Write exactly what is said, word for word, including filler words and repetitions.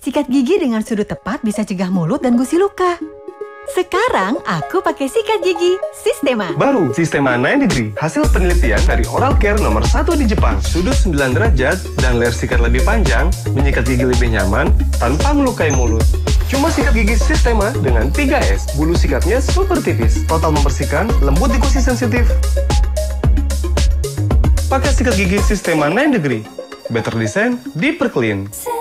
Sikat gigi dengan sudut tepat bisa cegah mulut dan gusi luka. Sekarang aku pakai sikat gigi Sistema. Baru Sistema sembilan degree, hasil penelitian dari Oral Care nomor satu di Jepang. Sudut sembilan derajat dan layar sikat lebih panjang, menyikat gigi lebih nyaman tanpa melukai mulut. Cuma sikat gigi Sistema dengan tiga S, bulu sikatnya super tipis, total membersihkan, lembut di gusi sensitif. Pakai sikat gigi Sistema sembilan degree, better design, deeper clean.